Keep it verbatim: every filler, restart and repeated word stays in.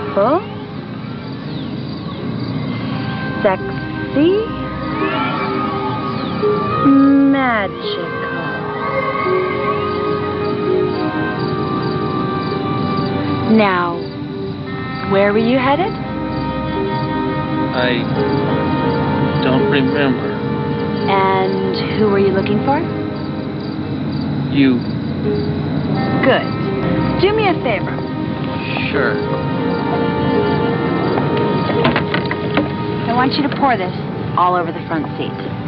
Beautiful. Sexy. Magical. Now, where were you headed? I don't remember. And who were you looking for? You. Good. Do me a favor. Sure. I want you to pour this all over the front seat.